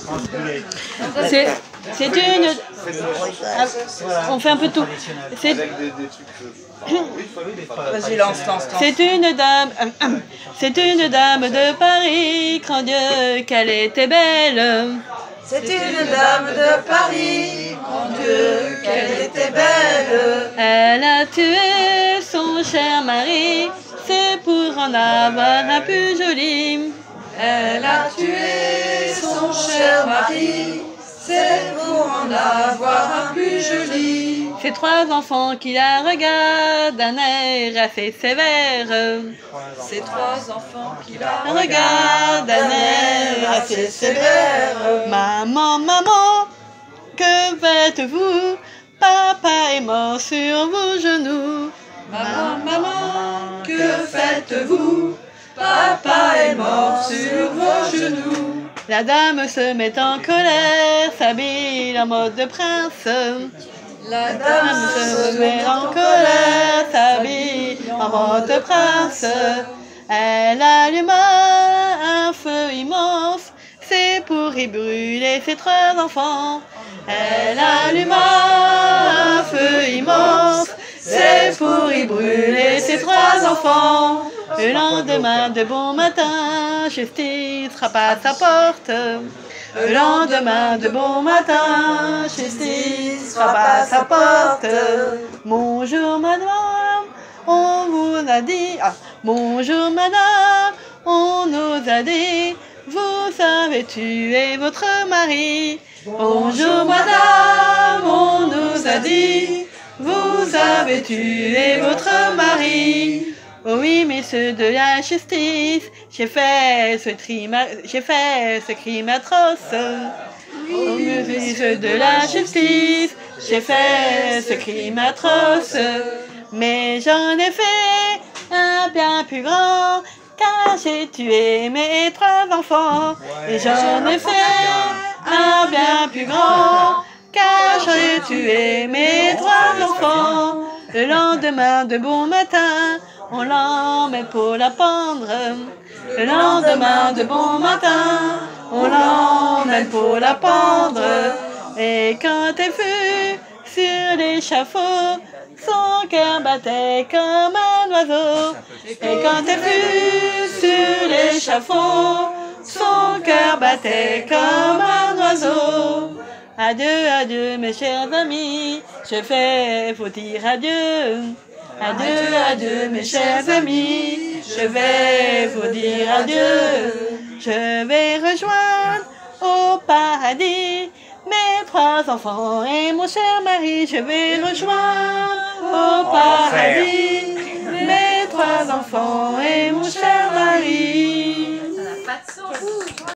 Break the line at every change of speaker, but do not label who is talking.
C'est une... On fait un peu tout.
Vas-y, lance.
C'est une dame... C'est une dame de Paris, grand Dieu, qu'elle était belle.
C'est une dame de Paris, mon Dieu, qu'elle était belle.
Elle a tué son cher mari, c'est pour en avoir un plus joli.
Elle a tué son cher mari, c'est pour en avoir un plus joli.
Ses trois enfants qui la regardent d'un air assez sévère.
Ses trois enfants qui la
Regardent d'un air assez sévère. Maman, maman, que faites-vous? Papa est mort sur vos genoux.
Maman, maman, que faites-vous? Papa est mort sur vos genoux.
La dame se met en colère, s'habille en mode de prince.
La dame
Se met en colère, s'habille en mode de prince. Elle alluma un feu immense, c'est pour y brûler ses trois enfants. Elle alluma un feu immense, c'est pour y brûler ses trois enfants. Le lendemain de bon matin, justice frappe à sa porte. Le lendemain de bon matin, justice frappe à sa porte. Bonjour madame, on vous a dit... bonjour madame, on nous a dit, vous avez tué votre mari. Bonjour madame, on nous a dit, vous avez tué votre mari. Oh oui, messieurs de la justice, j'ai fait ce crime atroce. Oh messieurs de la justice, j'ai fait ce crime atroce. Mais j'en ai fait un bien plus grand, car j'ai tué mes trois enfants. Et j'en ai fait un bien plus grand, car j'ai tué mes trois enfants. Le lendemain de bon matin, on l'emmène pour la pendre. Le lendemain de bon matin, on l'emmène pour la pendre. Et quand elle fut sur l'échafaud, son cœur battait comme un oiseau. Et quand elle fut sur l'échafaud, son cœur battait comme un oiseau. Adieu, adieu mes chers amis, je vais vous dire adieu. Adieu, adieu mes chers amis, je vais vous dire adieu. Je vais rejoindre au paradis mes trois enfants et mon cher mari. Je vais rejoindre au paradis mes trois enfants et mon cher mari.
Ça n'a pas de sens.